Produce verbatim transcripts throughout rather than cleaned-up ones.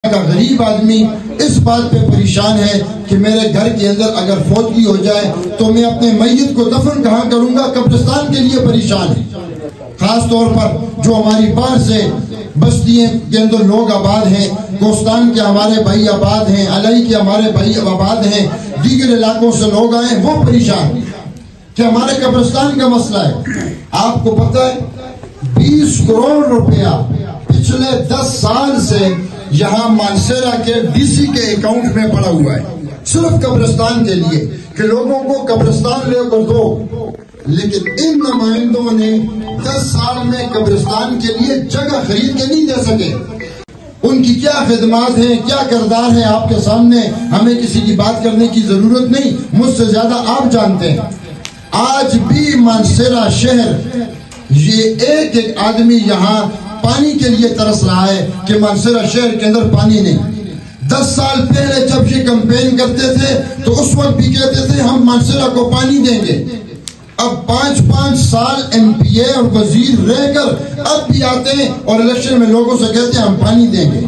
کا غریب آدمی اس بات پہ پریشان ہے کہ میرے گھر کے اندر اگر فوتگی ہو جائے تو میں اپنے میت کو دفن کہاں کروں گا، قبرستان کے لیے پریشان ہے۔ خاص طور پر جو ہماری باہر سے بستیوں کے اندر لوگ آباد ہیں، کوستان کے ہمارے بھائی آباد ہیں، علائی کے ہمارے بھائی آباد ہیں، دیگر علاقوں سے لوگ آئے وہ پریشان کہ ہمارے قبرستان کا مسئلہ ہے۔ آپ کو پتہ ہے بیس کروڑ روپیہ پچھلے دس سال سے یہاں مانسیرا کے ڈی سی کے اکاؤنٹ میں پڑا ہوا ہے صرف قبرستان کے لیے کہ لوگوں کو قبرستان لے کر دو، لیکن ان نمائندوں نے دس سال میں قبرستان کے لیے جگہ خرید کے نہیں دے سکے۔ ان کی کیا خدمات ہیں، کیا کردار ہے آپ کے سامنے، ہمیں کسی کی بات کرنے کی ضرورت نہیں، مجھ سے زیادہ آپ جانتے ہیں۔ آج بھی مانسیرا شہر یہ ایک ایک آدمی یہاں پانی کے لیے ترس رہا ہے کہ مانسیرا شہر کے اندر پانی نہیں۔ دس سال پہلے جب یہ کمپین کرتے تھے تو اس وقت بھی کہتے تھے ہم مانسیرا کو پانی دیں گے۔ اب پانچ پانچ سال ایم پی اے اور وزیر رہ کر اب بھی آتے ہیں اور الیکشن میں لوگوں سے کہتے ہیں ہم پانی دیں گے۔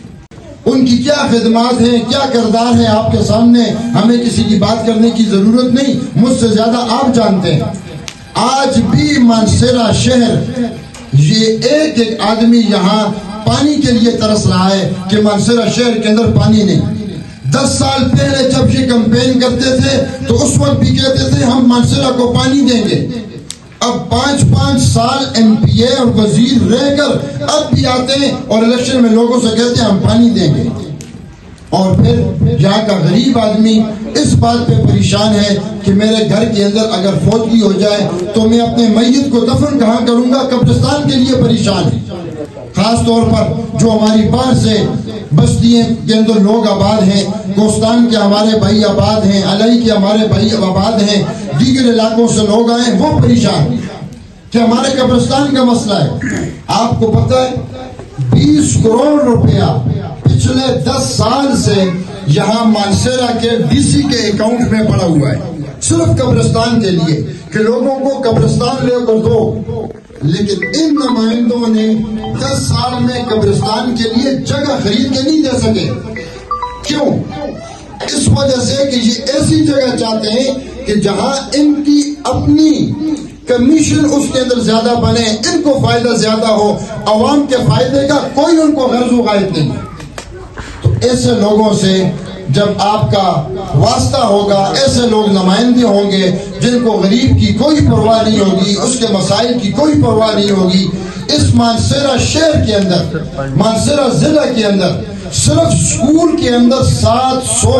ان کی کیا خدمات ہیں، کیا کردار ہے آپ کے سامنے، ہمیں کسی کی بات کرنے کی ضرورت نہیں، مجھ سے زیادہ آپ جانتے ہیں۔ آج بھی مانسیرا شہر یہ ایک ایک آدمی یہاں پانی کے لیے ترس رہا ہے کہ مانسیرا شہر کے اندر پانی نہیں۔ دس سال پہلے جب یہ کمپین کرتے تھے تو اس وقت بھی کہتے تھے ہم مانسیرا کو پانی دیں گے۔ اب پانچ پانچ سال ایم پی اے اور وزیر رہ کر اب بھی آتے ہیں اور الیکشن میں لوگوں سے کہتے ہیں ہم پانی دیں گے۔ اور پھر یہاں کا غریب آدمی اس بات پہ پریشان ہے کہ میرے گھر کے اندر اگر فوتگی ہو جائے تو میں اپنے میت کو دفن کہاں کروں گا، قبرستان کے لیے پریشان ہے۔ خاص طور پر جو ہماری باہر سے بستیوں کے اندر لوگ آباد ہیں، کوستان کے ہمارے بھائی آباد ہیں، علائی کے ہمارے بھائی آباد ہیں، دیگر علاقوں سے لوگ آئے وہ پریشان کہ ہمارے قبرستان کا مسئلہ ہے۔ آپ کو پتہ ہے بیس کروڑ روپیہ پچھلے دس سال سے یہاں مانسیرا کے ڈی سی کے اکاؤنٹ میں پڑا ہوا ہے صرف قبرستان کے لیے کہ لوگوں کو قبرستان لے کر دو، لیکن ان نمائندوں نے دس سال میں قبرستان کے لیے جگہ خرید کے نہیں دے سکے۔ کیوں؟ اس وجہ سے کہ یہ ایسی جگہ چاہتے ہیں کہ جہاں ان کی اپنی کمیشن اس کے اندر زیادہ بنے، ان کو فائدہ زیادہ ہو، عوام کے فائدے کا کوئی ان کو غرض و غائب نہیں۔ تو ایسے لوگوں سے جب آپ کا واسطہ ہوگا، ایسے لوگ نمائندے ہوں گے جن کو غریب کی کوئی پرواہ نہیں ہوگی، اس کے مسائل کی کوئی پرواہ نہیں ہوگی۔ اس مانسیرا شہر کے اندر، مانسیرا ضلع کے اندر صرف سکول کے اندر سات سو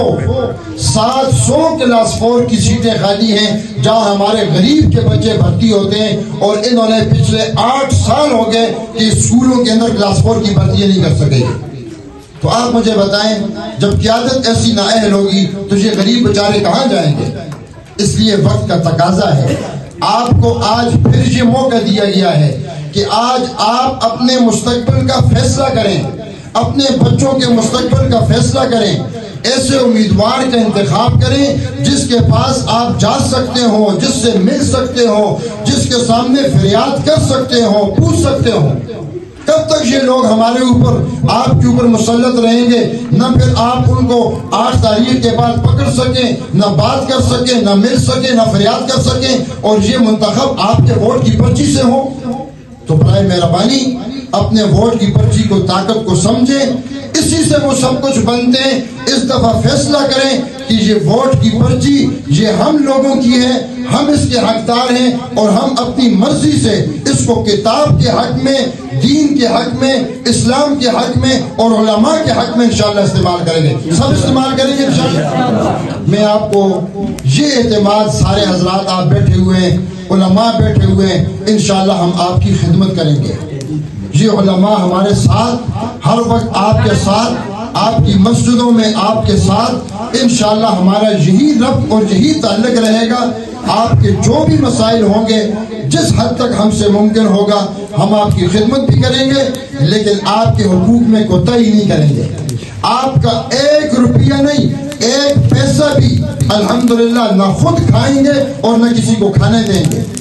سات سو کلاس فور کی سیٹیں خالی ہیں جہاں ہمارے غریب کے بچے بھرتی ہوتے ہیں، اور انہوں نے پچھلے آٹھ سال ہو گئے کہ اسکولوں کے اندر کلاس فور کی بھرتی نہیں کر سکے۔ تو آپ مجھے بتائیں جب قیادت ایسی نااہل ہوگی تو یہ غریب بیچارے کہاں جائیں گے؟ اس لیے وقت کا تقاضا ہے، آپ کو آج پھر یہ موقع دیا گیا ہے کہ آج آپ اپنے مستقبل کا فیصلہ کریں، اپنے بچوں کے مستقبل کا فیصلہ کریں، ایسے امیدوار کا انتخاب کریں جس کے پاس آپ جا سکتے ہو، جس سے مل سکتے ہو، جس کے سامنے فریاد کر سکتے ہو، پوچھ سکتے ہو۔ کب تک یہ لوگ ہمارے اوپر، آپ کے اوپر مسلط رہیں گے؟ نہ پھر آپ ان کو آٹھ تاریخ کے بعد پکڑ سکیں، نہ بات کر سکیں، نہ مل سکیں، نہ فریاد کر سکیں، اور یہ منتخب آپ کے ووٹ کی پرچی سے ہو۔ تو برائے مہربانی اپنے ووٹ کی پرچی کو، طاقت کو سمجھیں، اسی سے وہ سب کچھ بنتے ہیں۔ اس دفعہ فیصلہ کریں کہ یہ ووٹ کی پرچی یہ ہم لوگوں کی ہے، ہم اس کے حقدار ہیں، اور ہم اپنی مرضی سے اس کو کتاب کے حق میں، دین کے حق میں، اسلام کے حق میں اور علماء کے حق میں انشاءاللہ استعمال کریں گے، سب استعمال کریں گے انشاءاللہ۔ میں آپ کو یہ اعتماد، سارے حضرات آپ بیٹھے ہوئے ہیں، علماء بیٹھے ہوئے ہیں، انشاءاللہ ہم آپ کی خدمت کریں گے۔ یہ علماء ہمارے ساتھ، ہر وقت آپ کے ساتھ، آپ کی مسجدوں میں آپ کے ساتھ، انشاءاللہ ہمارا یہی ربط اور یہی تعلق رہے گا۔ آپ کے جو بھی مسائل ہوں گے، جس حد تک ہم سے ممکن ہوگا ہم آپ کی خدمت بھی کریں گے، لیکن آپ کے حقوق میں کوتاہی نہیں کریں گے۔ آپ کا ایک روپیہ نہیں، ایک پیسہ بھی الحمدللہ نہ خود کھائیں گے اور نہ کسی کو کھانے دیں گے۔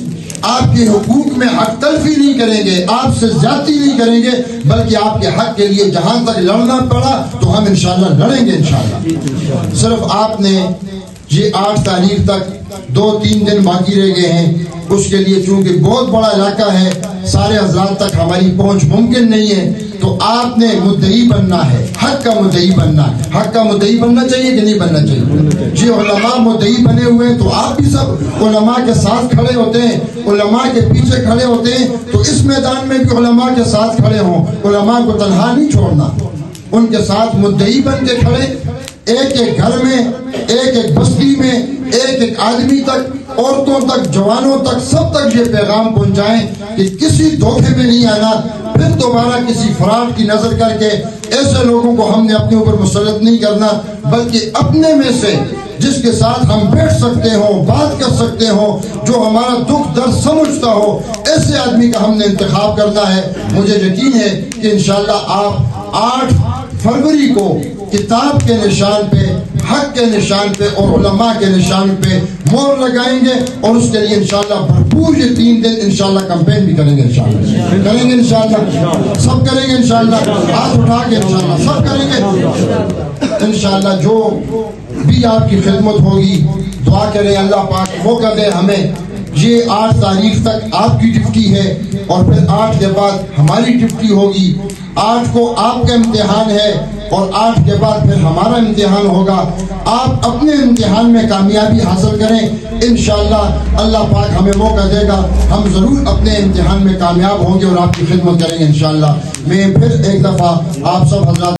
آپ کے حقوق میں حق تلفی نہیں کریں گے، آپ سے زیادتی نہیں کریں گے، بلکہ آپ کے حق کے لیے جہاں تک لڑنا پڑا تو ہم انشاءاللہ لڑیں گے انشاءاللہ۔ صرف آپ نے یہ آٹھ تاریخ تک دو تین دن باقی رہ گئے ہیں، اس کے لیے چونکہ بہت بڑا علاقہ ہے، سارے حضرات تک ہماری پہنچ ممکن نہیں ہے، تو آپ نے مدعی بننا ہے، حق کا مدعی بننا ہے۔ حق کا مدعی بننا چاہیے کہ نہیں بننا چاہیے؟ جی علماء مدعی بنے ہوئے ہیں تو آپ بھی سب علماء کے ساتھ کھڑے ہوتے ہیں، علماء کے پیچھے کھڑے ہوتے ہیں، تو اس میدان میں بھی علماء کے ساتھ کھڑے ہوں، علماء کو تنہا نہیں چھوڑنا، ان کے ساتھ مدعی بن کے کھڑے، ایک ایک گھر میں، ایک ایک بستی میں، ایک ایک آدمی تک، عورتوں تک، جوانوں تک، سب تک یہ پیغام پہنچائیں کہ کسی دھوکے میں نہیں آنا، پھر دوبارہ کسی فراڈ کی نظر کر کے ایسے لوگوں کو ہم نے اپنے اوپر مسلط نہیں کرنا، بلکہ اپنے میں سے جس کے ساتھ ہم بیٹھ سکتے ہوں، بات کر سکتے ہوں، جو ہمارا دکھ درد سمجھتا ہو، ایسے آدمی کا ہم نے انتخاب کرنا ہے۔ مجھے یقین ہے کہ انشاءاللہ آپ آٹھ فروری کو کتاب کے نشان پہ، حق کے نشان پہ اور علماء کے نشان پہ مور لگائیں گے، اور اس کے لیے انشاءاللہ بھرپور یہ تین دن انشاءاللہ کمپین بھی کریں گے، انشاءاللہ کریں گے، انشاءاللہ سب کریں گے، انشاءاللہ ہاتھ اٹھا کے انشاءاللہ سب کریں گے انشاءاللہ۔ جو بھی آپ کی خدمت ہوگی دعا کریں اللہ پاک موقع دے ہمیں۔ یہ آٹھ تاریخ تک آپ کی ڈیوٹی ہے، اور پھر آٹھ کے بعد ہماری ڈیوٹی ہوگی۔ آٹھ کو آپ کا امتحان ہے، اور آٹھ کے بعد پھر ہمارا امتحان ہوگا۔ آپ اپنے امتحان میں کامیابی حاصل کریں، انشاءاللہ اللہ پاک ہمیں موقع دے گا، ہم ضرور اپنے امتحان میں کامیاب ہوں گے اور آپ کی خدمت کریں گے انشاءاللہ۔ میں پھر ایک دفعہ آپ سب حضرات